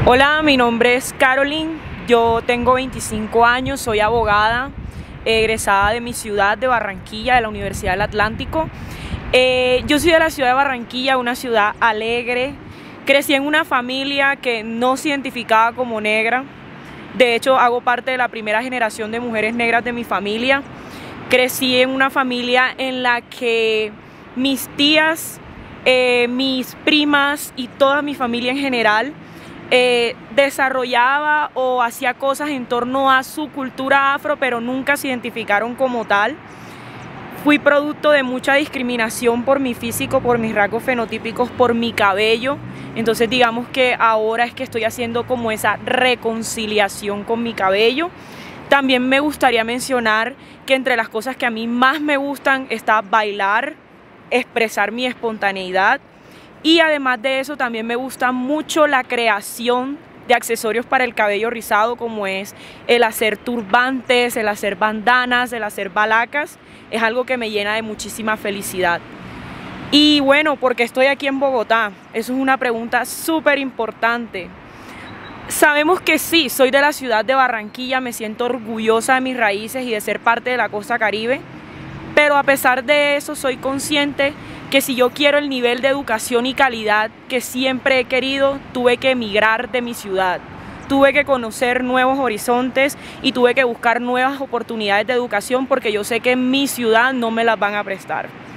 Hola, mi nombre es Caroline, yo tengo 25 años, soy abogada, egresada de mi ciudad de Barranquilla, de la Universidad del Atlántico. Yo soy de la ciudad de Barranquilla, una ciudad alegre. Crecí en una familia que no se identificaba como negra. De hecho, hago parte de la primera generación de mujeres negras de mi familia. Crecí en una familia en la que mis tías, mis primas y toda mi familia en general desarrollaba o hacía cosas en torno a su cultura afro, pero nunca se identificaron como tal. Fui producto de mucha discriminación por mi físico, por mis rasgos fenotípicos, por mi cabello. Entonces digamos que ahora es que estoy haciendo como esa reconciliación con mi cabello. También me gustaría mencionar que entre las cosas que a mí más me gustan está bailar, expresar mi espontaneidad. Y además de eso también me gusta mucho la creación de accesorios para el cabello rizado, como es el hacer turbantes, el hacer bandanas, el hacer balacas. Es algo que me llena de muchísima felicidad. Y bueno, ¿por qué estoy aquí en Bogotá? Eso es una pregunta súper importante. Sabemos que sí, soy de la ciudad de Barranquilla, me siento orgullosa de mis raíces y de ser parte de la costa caribe, pero a pesar de eso soy consciente que si yo quiero el nivel de educación y calidad que siempre he querido, tuve que emigrar de mi ciudad. Tuve que conocer nuevos horizontes y tuve que buscar nuevas oportunidades de educación porque yo sé que en mi ciudad no me las van a prestar.